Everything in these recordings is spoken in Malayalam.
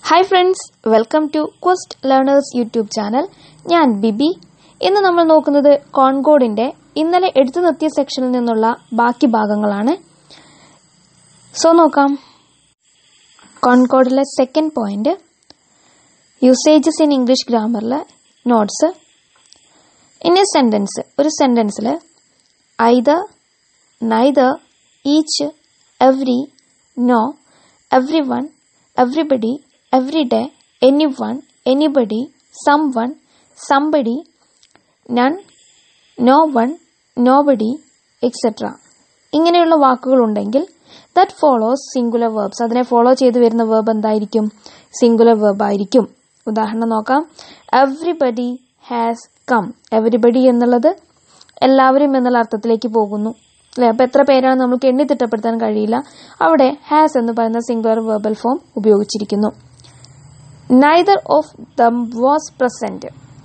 Hi friends, welcome to Quest Learners YouTube channel. ഞാൻ ബിബി. ഇന്ന് നമ്മൾ നോക്കുന്നത് കോൺകോഡിന്റെ ഇന്നലെ എടുത്തു നിർത്തിയ സെക്ഷനിൽ നിന്നുള്ള ബാക്കി ഭാഗങ്ങളാണ്. സോ നോക്കാം. കോൺകോഡിലെ second point usages in English ഗ്രാമറിലെ നോട്ട്സ്. ഇൻ എ സെന്റൻസ്, ഒരു സെന്റൻസിൽ either, neither, each, every, no, everyone, everybody, every day, anyone, anybody, someone, somebody, none, no one, nobody, etc. ഇങ്ങനെയുള്ള വാക്കുകൾ ഉണ്ടെങ്കിൽ that follows singular verbs. അതിനെ ഫോളോ ചെയ്തു വരുന്ന verb എന്തായിരിക്കും? സിംഗുലർ verb ആയിരിക്കും. ഉദാഹരണം നോക്കാം. Everybody has come. Everybody എന്നുള്ളത് എല്ലാവരും എന്നുള്ള അർത്ഥത്തിലേക്ക് പോകുന്നു അല്ലേ? അപ്പോൾ എത്ര പേരാണ് നമുക്ക് എണ്ണി തിട്ടപ്പെടുത്താൻ കഴിയില്ല. അവിടെ ഹാസ് എന്ന് പറയുന്ന സിംഗുലർ വെർബൽ ഫോം ഉപയോഗിച്ചിരിക്കുന്നു. Neither of them was present.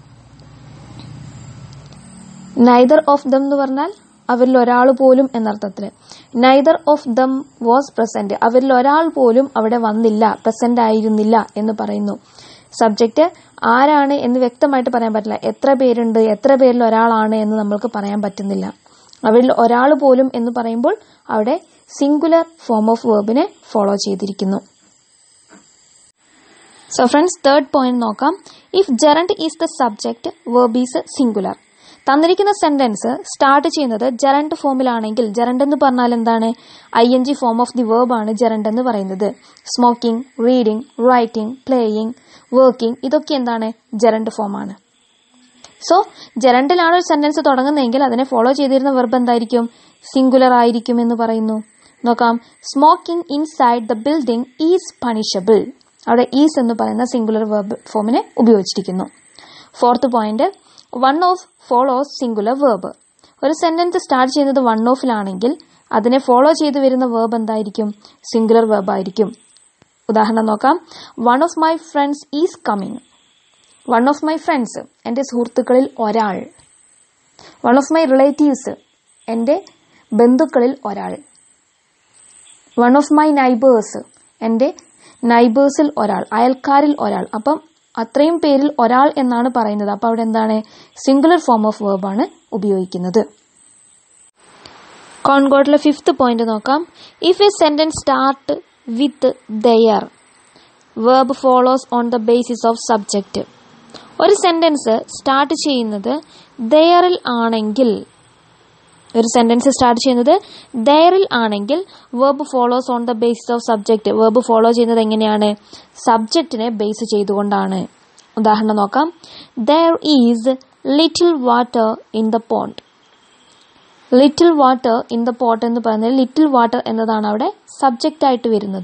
Neither of them എന്ന് പറഞ്ഞാൽ അവരിൽ ഒരാൾ പോലും എന്നർത്ഥത്തിൽ. Neither of them was present. അവരിൽ ഒരാൾ പോലും അവിടെ വന്നില്ല, പ്രസന്റ് ആയിരുന്നില്ല എന്ന് പറയുന്നു. സബ്ജക്റ്റ് ആരാണ് എന്ന് വ്യക്തമായിട്ട് പറയാൻ പറ്റില്ല. എത്ര പേരുണ്ട്, എത്ര പേരിൽ ഒരാളാണ് എന്ന് നമ്മൾക്ക് പറയാൻ പറ്റുന്നില്ല. അവരിൽ ഒരാൾ പോലും എന്ന് പറയുമ്പോൾ അവിടെ സിംഗുലർ ഫോം ഓഫ് വെർബിനെ ഫോളോ ചെയ്തിരിക്കുന്നു. സോ ഫ്രണ്ട്സ്, തേർഡ് പോയിന്റ് നോക്കാം. If gerund is the subject, verb is singular. തന്നിരിക്കുന്ന സെന്റൻസ് സ്റ്റാർട്ട് ചെയ്യുന്നത് ജെറണ്ട് ഫോമിലാണെങ്കിൽ, ജെറണ്ട് എന്ന് പറഞ്ഞാൽ എന്താണ്? ING form of the verb ആണ് ജെറണ്ട് എന്ന് പറയുന്നത്. Smoking, reading, writing, playing, working, ഇതൊക്കെ എന്താണ്? ജെറണ്ട് ഫോം ആണ്. സോ ജെറണ്ടിലാണ് ഒരു സെന്റൻസ് തുടങ്ങുന്നതെങ്കിൽ അതിനെ ഫോളോ ചെയ്തിരുന്ന വെർബ് എന്തായിരിക്കും? സിംഗുലർ ആയിരിക്കും എന്ന് പറയുന്നു. നോക്കാം. Smoking inside the building is punishable. അവിടെ ഈസ് എന്ന് പറയുന്ന സിംഗുലർ വെർബ് ഫോമിനെ ഉപയോഗിച്ചിരിക്കുന്നു. Fourth point, one of follows singular verb. ഒരു സെന്റൻസ് സ്റ്റാർട്ട് ചെയ്യുന്നത് വൺ ഓഫിലാണെങ്കിൽ അതിനെ ഫോളോ ചെയ്ത് വരുന്ന വെർബ് എന്തായിരിക്കും? സിംഗുലർ വെർബ് ആയിരിക്കും. ഉദാഹരണം നോക്കാം. One of my friends is coming. One of my friends, എൻ്റെ സുഹൃത്തുക്കളിൽ ഒരാൾ. വൺ ഓഫ് മൈ റിലേറ്റീവ്സ്, എൻ്റെ ബന്ധുക്കളിൽ ഒരാൾ. വൺ ഓഫ് മൈ നൈബേഴ്സ്, എൻ്റെ നൈബേഴ്സിൽ ഒരാൾ, അയൽക്കാരിൽ ഒരാൾ. അപ്പം അത്രയും പേരിൽ ഒരാൾ എന്നാണ് പറയുന്നത്. അപ്പോൾ അവിടെ എന്താണ്? സിംഗുലർ ഫോം ഓഫ് വെർബ് ആണ് ഉപയോഗിക്കുന്നത്. കോൺകോഡിലെ ഫിഫ്ത്ത് പോയിന്റ് നോക്കാം. If a sentence start with there, verb follows on the basis of subject. ഒരു സെന്റൻസ് സ്റ്റാർട്ട് ചെയ്യുന്നത് ദെയറിൽ ആണെങ്കിൽ, ഒരു സെന്റൻസ് സ്റ്റാർട്ട് ചെയ്യുന്നത് ദെയറിൽ ആണെങ്കിൽ verb follows on the basis of subject. Verb follow ചെയ്യുന്നത് എങ്ങനെയാണ്? സബ്ജക്റ്റിനെ ബേസ് ചെയ്തുകൊണ്ടാണ്. ഉദാഹരണം നോക്കാം. There is little water in the pond. Little water in the pot എന്ന് പറയുന്നത് ലിറ്റിൽ വാട്ടർ എന്നതാണ് അവിടെ സബ്ജക്റ്റ് ആയിട്ട് വരുന്നത്.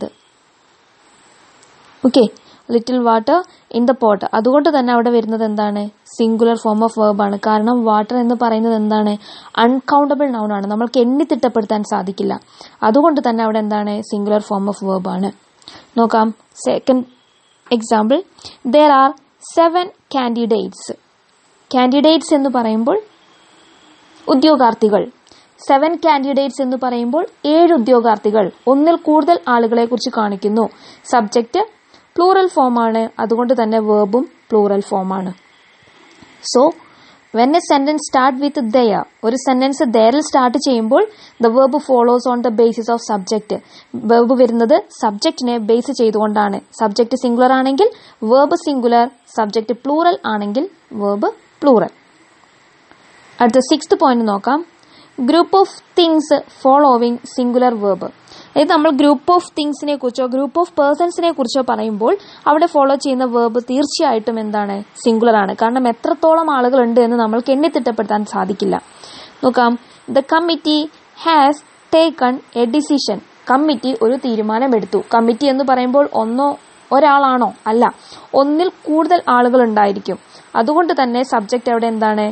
Okay, little water in the pot. അതുകൊണ്ട് തന്നെ അവിടെ വരുന്നത് എന്താണ്? സിംഗുലർ ഫോം ഓഫ് വെർബ് ആണ്. കാരണം വാട്ടർ എന്ന് പറയുന്നത് എന്താണ്? അൺകൗണ്ടബിൾ നൗൺ ആണ്, നമ്മൾക്ക് എണ്ണി തിട്ടപ്പെടുത്താൻ സാധിക്കില്ല. അതുകൊണ്ട് തന്നെ അവിടെ എന്താണ്? സിംഗുലർ ഫോം ഓഫ് വെർബ് ആണ്. നോക്കാം. Second example. There are 7 candidates. Candidates എന്ന് പറയുമ്പോൾ ഉദ്യോഗാർത്ഥികൾ. 7 candidates എന്ന് പറയുമ്പോൾ 7 ഉദ്യോഗാർത്ഥികൾ, ഒന്നിൽ കൂടുതൽ ആളുകളെ കുറിച്ച് കാണിക്കുന്നു. സബ്ജക്റ്റ് പ്ലൂറൽ ഫോമാണ്, അതുകൊണ്ട് തന്നെ വെർബും പ്ലൂറൽ ഫോമാണ്. So when a sentence start with there, ഒരു സെന്റൻസ് ദെയറിൽ സ്റ്റാർട്ട് ചെയ്യുമ്പോൾ the verb follows on the basis of subject. Verb വരുന്നത് സബ്ജക്റ്റിനെ ബേസ് ചെയ്തുകൊണ്ടാണ്. സബ്ജക്റ്റ് സിംഗുലർ ആണെങ്കിൽ വെർബ് സിംഗുലർ, സബ്ജക്റ്റ് പ്ലൂറൽ ആണെങ്കിൽ വെർബ് പ്ലൂറൽ. അടുത്ത സിക്സ്ത് പോയിന്റ് നോക്കാം. Group of things following singular verb. അതായത് നമ്മൾ ഗ്രൂപ്പ് ഓഫ് തിങ്സിനെ കുറിച്ചോ ഗ്രൂപ്പ് ഓഫ് പേഴ്സൺസിനെ കുറിച്ചോ പറയുമ്പോൾ അവിടെ ഫോളോ ചെയ്യുന്ന വെർബ് തീർച്ചയായിട്ടും എന്താണ്? സിംഗുലർ ആണ്. കാരണം എത്രത്തോളം ആളുകളുണ്ട് എന്ന് നമ്മൾക്ക് എണ്ണിത്തിട്ടപ്പെടുത്താൻ സാധിക്കില്ല. നോക്കാം. The committee has taken a decision. Committee ഒരു തീരുമാനമെടുത്തു. കമ്മിറ്റി എന്ന് പറയുമ്പോൾ ഒരാളാണോ? അല്ല, ഒന്നിൽ കൂടുതൽ ആളുകൾ ഉണ്ടായിരിക്കും. അതുകൊണ്ട് തന്നെ സബ്ജക്റ്റ് അവിടെ എന്താണ്?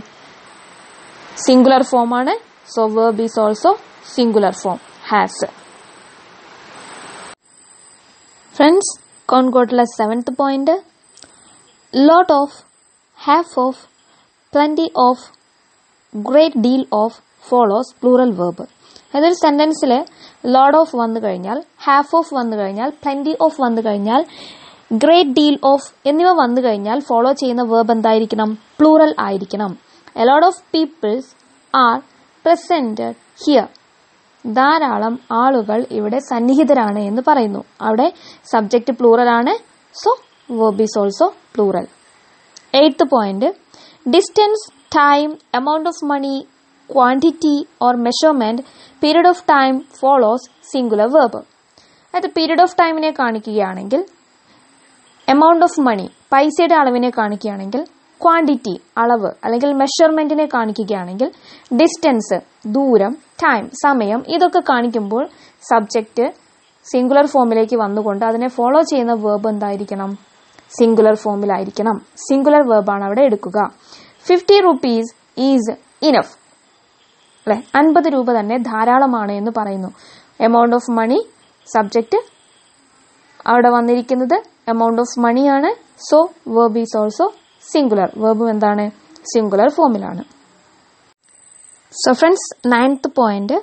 സിംഗുലർ ഫോം ആണ്. So verb is also singular form, has. Friends, കോൺകോഡിലെ seventh point. Lot of, half of, plenty of, great deal of follows plural verb. അതൊരു സെന്റൻസിൽ ലോഡ് ഓഫ് വന്നു കഴിഞ്ഞാൽ, ഹാഫ് ഓഫ് വന്നു കഴിഞ്ഞാൽ, പ്ലന്റി ഓഫ് വന്നു കഴിഞ്ഞാൽ ഗ്രേറ്റ് ഡീൽ ഓഫ് എന്നിവ വന്നു കഴിഞ്ഞാൽ ഫോളോ ചെയ്യുന്ന വേർബ് എന്തായിരിക്കണം? പ്ലൂറൽ ആയിരിക്കണം. A lot of peoples are presented here. ധാരാളം ആളുകൾ ഇവിടെ സന്നിഹിതരാണ് എന്ന് പറയുന്നു. അവിടെ സബ്ജക്റ്റ് പ്ലൂറൽ ആണ്. So verb is also plural. 8th point, distance, time, amount of money, quantity or measurement, period of time follows singular verb. അതായത് പീരീഡ് ഓഫ് ടൈമിനെ കാണിക്കുകയാണെങ്കിൽ, എമൗണ്ട് ഓഫ് മണി പൈസയുടെ അളവിനെ കാണിക്കുകയാണെങ്കിൽ, ക്വാണ്ടിറ്റി അളവ് അല്ലെങ്കിൽ മെഷർമെന്റിനെ കാണിക്കുകയാണെങ്കിൽ, ഡിസ്റ്റൻസ് ദൂരം, ടൈം സമയം, ഇതൊക്കെ കാണിക്കുമ്പോൾ സബ്ജക്റ്റ് സിംഗുലർ ഫോമിലേക്ക് വന്നുകൊണ്ട് അതിനെ ഫോളോ ചെയ്യുന്ന വേർബ് എന്തായിരിക്കണം? സിംഗുലർ ഫോമിലായിരിക്കണം. സിംഗുലർ വേർബാണ് അവിടെ എടുക്കുക. 50 rupees ഈസ് ഇനഫ് അല്ലെ, 50 രൂപ തന്നെ ധാരാളമാണ് എന്ന് പറയുന്നു. എമൗണ്ട് ഓഫ് മണി സബ്ജക്റ്റ് അവിടെ വന്നിരിക്കുന്നത് എമൗണ്ട് ഓഫ് മണിയാണ്. So verb is also singular. വേർബും എന്താണ്? സിംഗുലർ ഫോമിലാണ്. So friends, 9th point,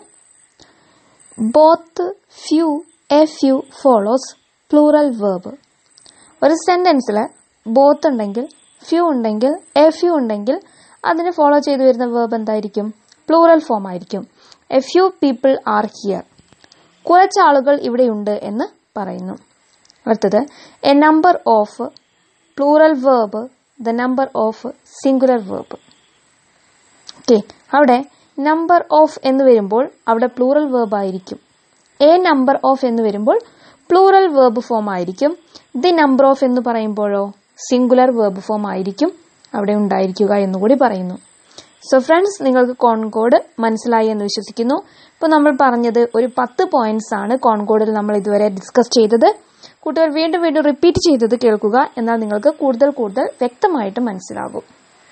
both, few, a few follows plural verb. ഒരു സെന്റൻസിൽ ബോത്ത് ഉണ്ടെങ്കിൽ, ഫ്യൂ ഉണ്ടെങ്കിൽ, എ ഫ്യൂ ഉണ്ടെങ്കിൽ അതിന് ഫോളോ ചെയ്തു വരുന്ന വേർബ് എന്തായിരിക്കും? പ്ലൂറൽ ഫോം ആയിരിക്കും. A few people are here. കുറച്ചാളുകൾ ഇവിടെയുണ്ട് എന്ന് പറയുന്നു. അടുത്തത്, a number of plural verb, the number of singular verb. Okay, അവിടെ നമ്പർ ഓഫ് എന്ന് വരുമ്പോൾ അവിടെ പ്ലൂറൽ വേർബ് ആയിരിക്കും. എ നമ്പർ ഓഫ് എന്ന് വരുമ്പോൾ പ്ലൂറൽ വേർബ് ഫോം ആയിരിക്കും. ദി നമ്പർ ഓഫ് എന്ന് പറയുമ്പോഴോ സിംഗുലർ വേർബ് ഫോം ആയിരിക്കും അവിടെ ഉണ്ടായിരിക്കുക എന്നുകൂടി പറയുന്നു. സോ ഫ്രണ്ട്സ്, നിങ്ങൾക്ക് കോൺകോഡ് മനസ്സിലായി എന്ന് വിശ്വസിക്കുന്നു. ഇപ്പോൾ നമ്മൾ പറഞ്ഞത് ഒരു 10 പോയിന്റ്സ് ആണ് കോൺകോഡിൽ നമ്മൾ ഇതുവരെ ഡിസ്കസ് ചെയ്തത്. കുട്ടികൾ വീണ്ടും വീണ്ടും റിപ്പീറ്റ് ചെയ്തത് കേൾക്കുക, എന്നാൽ നിങ്ങൾക്ക് കൂടുതൽ വ്യക്തമായിട്ട് മനസ്സിലാകും.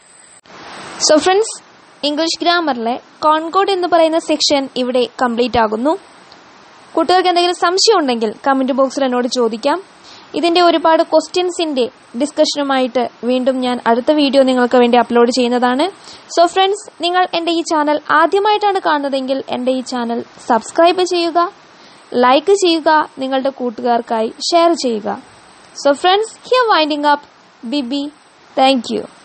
സോ ഫ്രണ്ട്സ്, ഇംഗ്ലീഷ് ഗ്രാമറിലെ കോൺകോഡ് എന്ന് പറയുന്ന സെക്ഷൻ ഇവിടെ കംപ്ലീറ്റ് ആകുന്നു. കുട്ടികൾക്ക് എന്തെങ്കിലും സംശയം ഉണ്ടെങ്കിൽ കമന്റ് ബോക്സിൽ എന്നോട് ചോദിക്കാം. ഇതിന്റെ ഒരുപാട് ക്വസ്റ്റ്യൻസിന്റെ ഡിസ്കഷനുമായിട്ട് വീണ്ടും ഞാൻ അടുത്ത വീഡിയോ നിങ്ങൾക്ക് വേണ്ടി അപ്ലോഡ് ചെയ്യുന്നതാണ്. സോ ഫ്രണ്ട്സ്, നിങ്ങൾ എൻ്റെ ഈ ചാനൽ ആദ്യമായിട്ടാണ് കാണുന്നതെങ്കിൽ എൻ്റെ ഈ ചാനൽ സബ്സ്ക്രൈബ് ചെയ്യുക, ലൈക്ക് ചെയ്യുക, നിങ്ങളുടെ കൂട്ടുകാർക്കായി ഷെയർ ചെയ്യുക. So friends, here winding up, bye bye. Thank U.